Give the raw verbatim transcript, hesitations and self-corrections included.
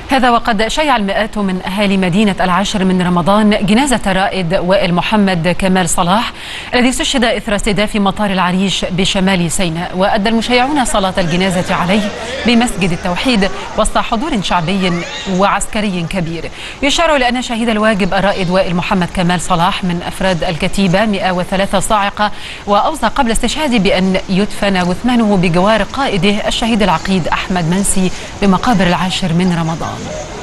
هذا وقد شيع المئات من أهالي مدينة العاشر من رمضان جنازة الرائد وائل محمد كمال صلاح الذي استشهد إثر استهداف مطار العريش بشمال سيناء. وأدى المشيعون صلاة الجنازة عليه بمسجد التوحيد وسط حضور شعبي وعسكري كبير. يشار إلى أن شهيد الواجب الرائد وائل محمد كمال صلاح من أفراد الكتيبة مئة وثلاثة صاعقة، وأوصى قبل استشهاده بأن يدفن جثمانه بجوار قائده الشهيد العقيد أحمد منسي بمقابر العاشر من رمضان.